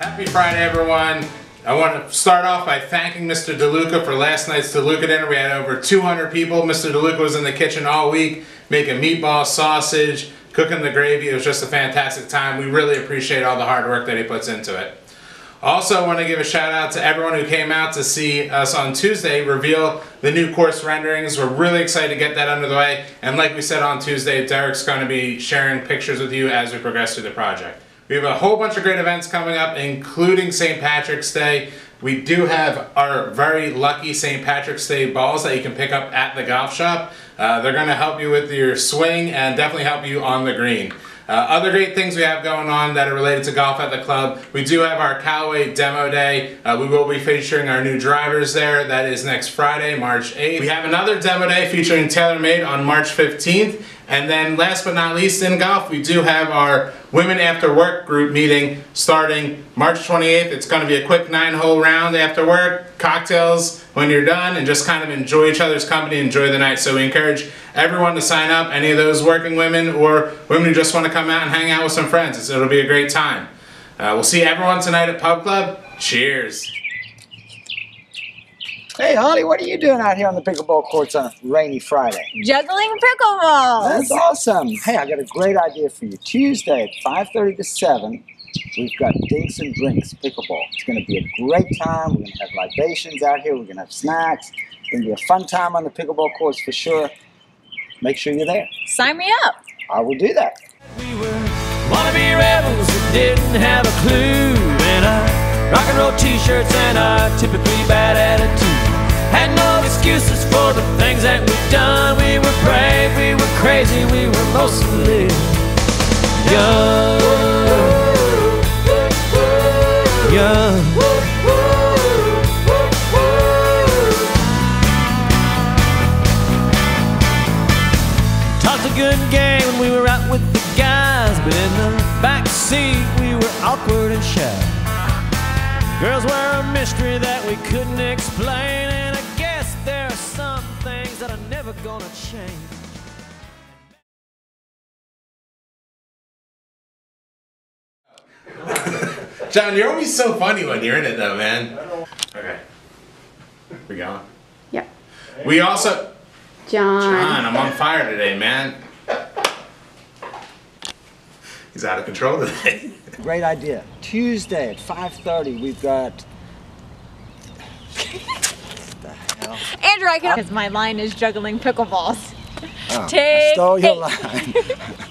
Happy Friday, everyone. I want to start off by thanking Mr. DeLuca for last night's DeLuca dinner. We had over 200 people. Mr. DeLuca was in the kitchen all week making meatballs, sausage, cooking the gravy. It was just a fantastic time. We really appreciate all the hard work that he puts into it. Also, I want to give a shout out to everyone who came out to see us on Tuesday reveal the new course renderings. We're really excited to get that under the way. And like we said on Tuesday, Derek's going to be sharing pictures with you as we progress through the project. We have a whole bunch of great events coming up, including St. Patrick's Day. We do have our very lucky St. Patrick's Day balls that you can pick up at the golf shop. They're going to help you with your swing and definitely help you on the green. Other great things we have going on that are related to golf at the club. We do have our Callaway Demo Day. We will be featuring our new drivers there. That is next Friday, March 8th. We have another Demo Day featuring TaylorMade on March 15th. And then last but not least in golf, we do have our Women After Work group meeting starting March 28th. It's going to be a quick 9-hole round after work, cocktails when you're done, and just kind of enjoy each other's company, enjoy the night. So we encourage everyone to sign up, any of those working women or women who just want to come out and hang out with some friends. It'll be a great time. We'll see everyone tonight at Pub Club. Cheers. Hey, Holly, what are you doing out here on the pickleball courts on a rainy Friday? Juggling pickleballs. That's awesome. Hey, I got a great idea for you. Tuesday at 5:30 to 7, we've got Dinks and Drinks pickleball. It's going to be a great time. We're going to have libations out here. We're going to have snacks. It's going to be a fun time on the pickleball courts for sure. Make sure you're there. Sign me up. I will do that. We were wannabe rebels that didn't have a clue, and our rock and roll t-shirts and our typically bad attitude. Had no excuses for the things that we've done. We were brave, we were crazy, we were mostly young. Young. Talked a good game when we were out with the guys, but in the back seat we were awkward and shy. Girls were a mystery that we couldn't explain, and I guess there are some things that are never gonna change. John, you're always so funny when you're in it though, man. Okay. We going? Yep. We also... John, I'm on fire today, man. He's out of control today. Great idea. Tuesday at 5:30, we've got... What the hell? Andrew, I can... Because my line is juggling pickleballs. Oh, I Take stole your 8. line.